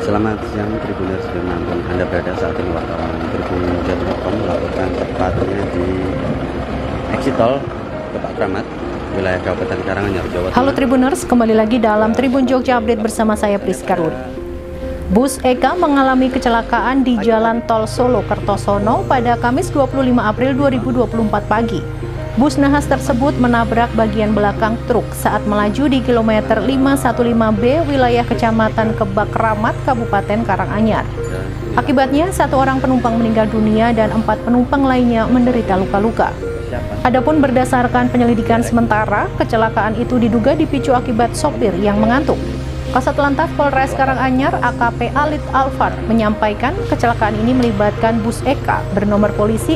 Selamat siang Tribuners dimanapun Anda berada. Saat ini wartawan Tribunjati.com melakukan tepatnya di exit tol Tepak Kramat, wilayah Kabupaten Karanganyar, Jawa Tengah. Halo Tribuners, kembali lagi dalam Tribun Jogja Update bersama saya Priska Ruri. Bus Eka mengalami kecelakaan di Jalan Tol Solo Kertosono pada Kamis 25 April 2024 pagi. Bus nahas tersebut menabrak bagian belakang truk saat melaju di kilometer 515B wilayah Kecamatan Kebak Kramat, Kabupaten Karanganyar. Akibatnya, 1 orang penumpang meninggal dunia dan 4 penumpang lainnya menderita luka-luka. Adapun berdasarkan penyelidikan sementara, kecelakaan itu diduga dipicu akibat sopir yang mengantuk. Kasatlantas Polres Karanganyar AKP Alit Alfat menyampaikan kecelakaan ini melibatkan bus Eka bernomor polisi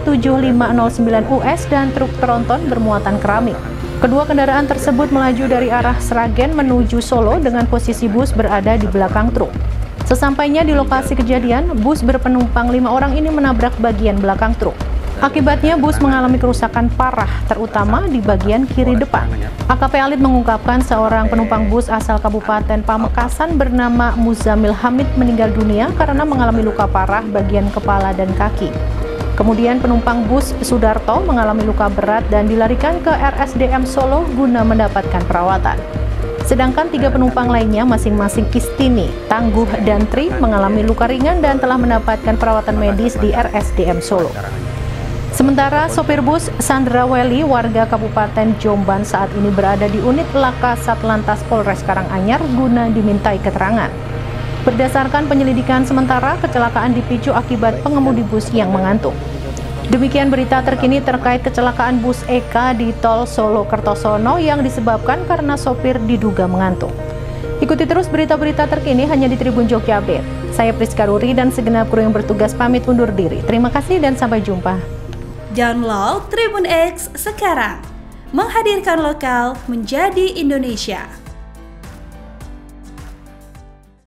S7509US dan truk tronton bermuatan keramik. Kedua kendaraan tersebut melaju dari arah Sragen menuju Solo dengan posisi bus berada di belakang truk. Sesampainya di lokasi kejadian, bus berpenumpang 5 orang ini menabrak bagian belakang truk. Akibatnya bus mengalami kerusakan parah, terutama di bagian kiri depan. AKP Alit mengungkapkan seorang penumpang bus asal Kabupaten Pamekasan bernama Muzamil Hamid meninggal dunia karena mengalami luka parah bagian kepala dan kaki. Kemudian penumpang bus Sudarto mengalami luka berat dan dilarikan ke RSDM Solo guna mendapatkan perawatan. Sedangkan 3 penumpang lainnya masing-masing Istini, Tangguh, dan Tri mengalami luka ringan dan telah mendapatkan perawatan medis di RSDM Solo. Sementara sopir bus Sandra Welly warga Kabupaten Jombang saat ini berada di unit Laka Satlantas Polres Karanganyar guna dimintai keterangan. Berdasarkan penyelidikan sementara, kecelakaan dipicu akibat pengemudi bus yang mengantuk. Demikian berita terkini terkait kecelakaan bus Eka di Tol Solo Kertosono yang disebabkan karena sopir diduga mengantuk. Ikuti terus berita-berita terkini hanya di Tribun Jogja Update. Saya Priska Ruri dan segenap kru yang bertugas pamit undur diri. Terima kasih dan sampai jumpa. Download Tribun X sekarang, menghadirkan lokal menjadi Indonesia.